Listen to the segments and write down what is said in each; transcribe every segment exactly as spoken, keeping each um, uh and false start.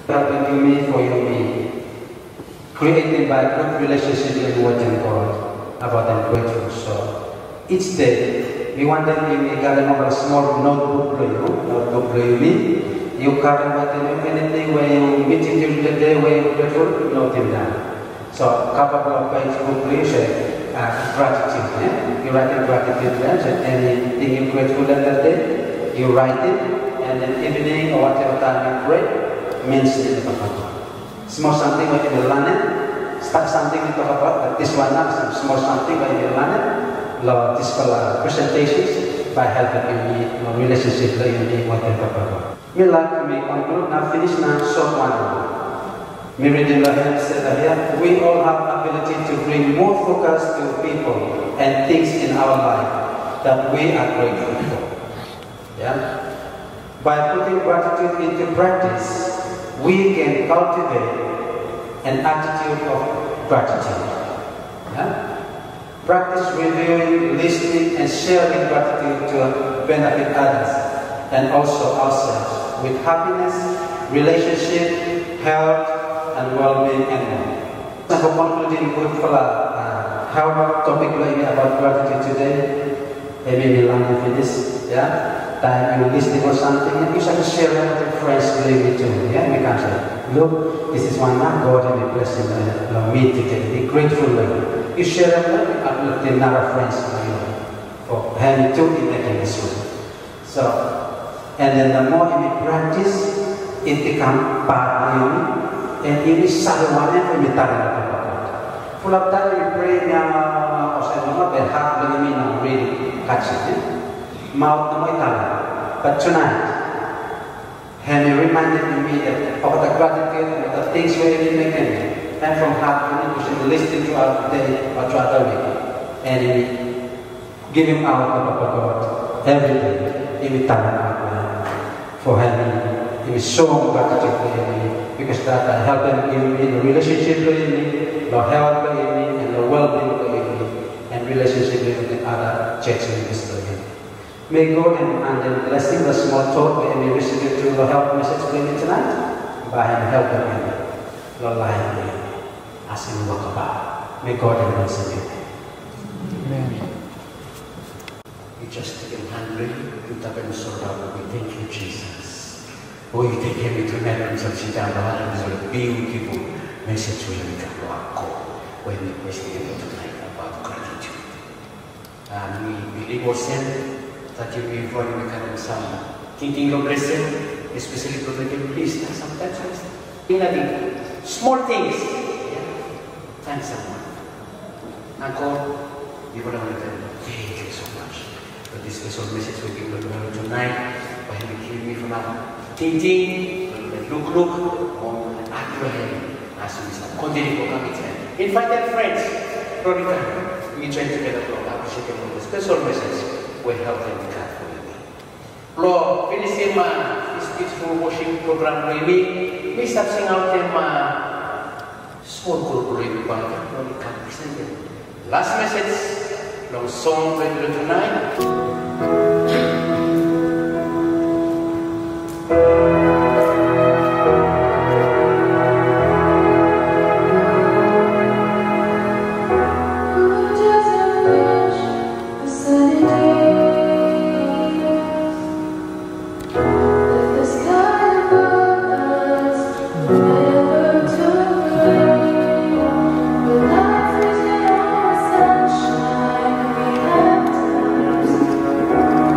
Helping me for you me. Created by good relationship with what and God. About I'm grateful. So each day we want them to me gather a small notebook for you, notebook for you me. You carry what you anything where you meeting during the day where you're grateful, note it down. So couple of pages book please uh, gratitude. Yeah? You write in gratitude then, so anything you're grateful for that day, you write it, and then evening or whatever time you pray, mention it about. Small something when you learn it, start something you talk about, but this one now, some small something when you learn it, Lord, this uh, presentations by helping you meet your relationship like you need whatever about. Me like me conclude now finish now short one. Me reading the hand said here, we all have ability to bring more focus to people and things in our life that we are grateful for. Yeah? By putting gratitude into practice, we can cultivate an attitude of gratitude. Yeah? Practice reviewing, listening, and sharing gratitude to benefit others and also ourselves with happiness, relationship, health, and well-being and more. So for concluding good for uh, health topic about gratitude today, maybe we learn for this, yeah? Time you listening or something, and you should share it with your friends believe it too. Yeah, we can say, look, this is one man God and we bless him uh, me today. Be grateful. Like. You share it with uplifting another friends for having too in making this one. So, and then the more you practice, it becomes part of you, and it is someone else you talk. Full of time you pray, now, or say, no, but heart really mean I'm really catching it. Mouth no more. But tonight, have you reminded me that of the gratitude and the things we are making, and from heart we should listen to our day or to other week, and give him out of God every day, every time for having him show gratitude to him, because that help him in the relationship with me, the health with me, and the well-being with me, and relationship with the other church members with him. May God and, and then blessing the small talk and we receive it through the help message for me tonight by him helping me, Lord, lie me, as him walk about. May God and bless you. Amen. You just take him handling, you tap him so down. We thank you, Jesus. Oh, you take him to heaven and such down the heart and a beautiful message to him to walk when we question him tonight about gratitude. And we believe ourselves that you will for you become some thinking of blessing, especially for making please. Sometimes in a small things. Yeah. Thank someone. Uncle, you want to tell you, thank you so much for this special message we give to you tonight. By having given me from our thinking, look, look, on Abraham, as we start. Continue to come in. Invite friends, Veronica, we join together to appreciate for the special message. We help them to God for you. Lord, finishing this beautiful worship program for you. We start sing out them small group for you. Lord, come present them. Last message, long song for you tonight. Sunshine we have times.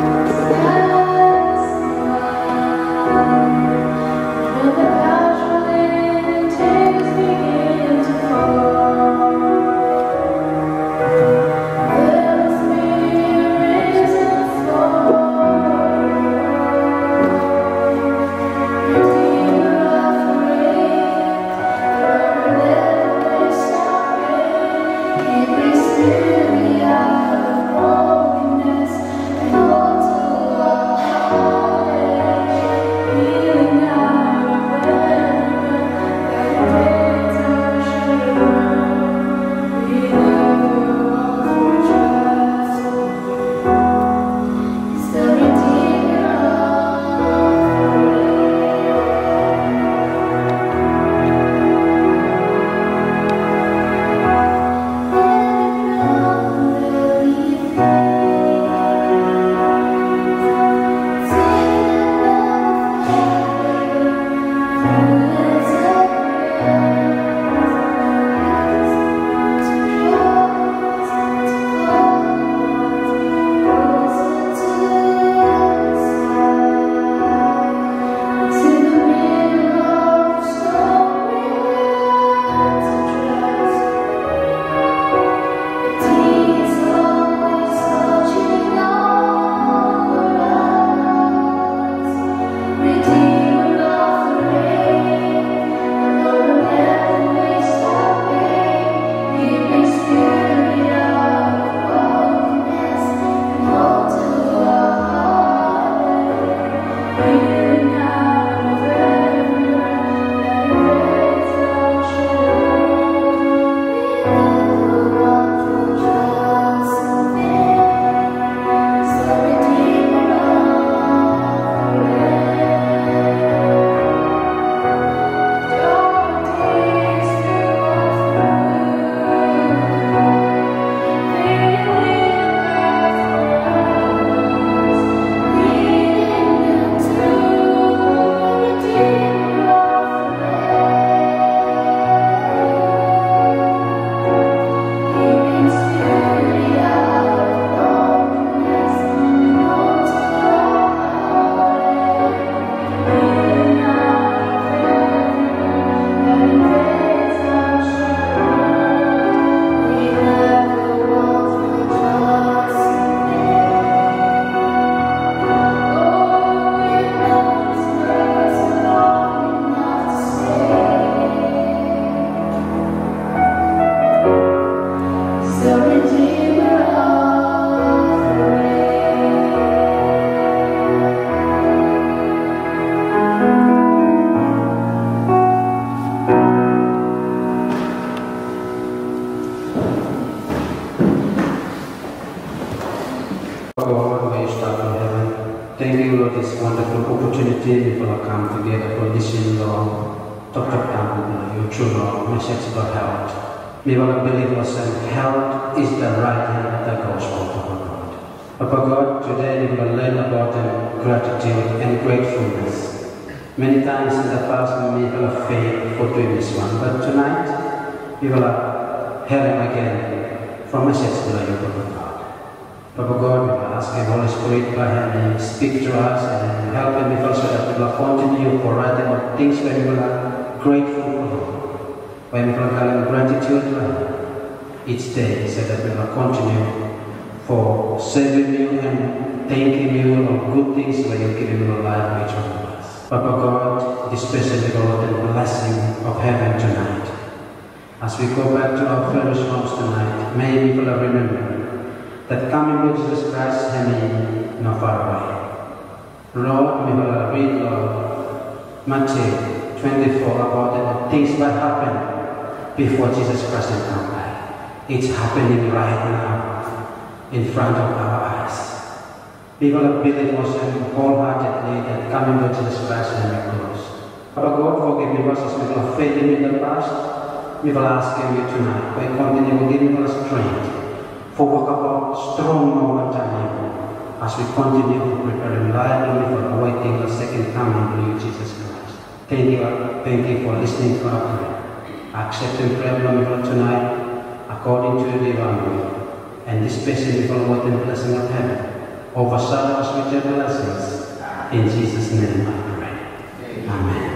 Doctor Campbell, your true Lord, message about health. We will believe us and health is the right hand of the gospel, Papa God. Papa God, today we will learn about um, gratitude and gratefulness. Many times in the past we will have failed for doing this one, but tonight we will hear him again from message to you, Papa God. Papa God, we will ask the Holy Spirit by him to speak to us and help him also that we will continue for writing about things where we will are grateful for. When we will have gratitude each day, so that we will continue for serving you and thanking you of good things where you give your life each one of us. Papa God, especially Lord, the blessing of heaven tonight. As we go back to our fellowship homes tonight, may we will remember that coming with Jesus Christ and not far away. Lord, we will read Lord Matthew twenty-four about the things that happen before Jesus Christ and come back. It's happening right now in front of our eyes. We will believe also wholeheartedly that coming with Jesus Christ and we close. Papa God, forgive me as we will fail him in the past. We will ask you tonight, we continue to give us strength for walk about strong moment time as we continue to prepare reliably for awaiting the second coming of you, Jesus Christ. Thank you, thank you for listening to our prayer. Accepting prayer from tonight according to the divine, and especially for what the blessing of heaven overshadow us with your blessings. In Jesus' name I pray. Amen.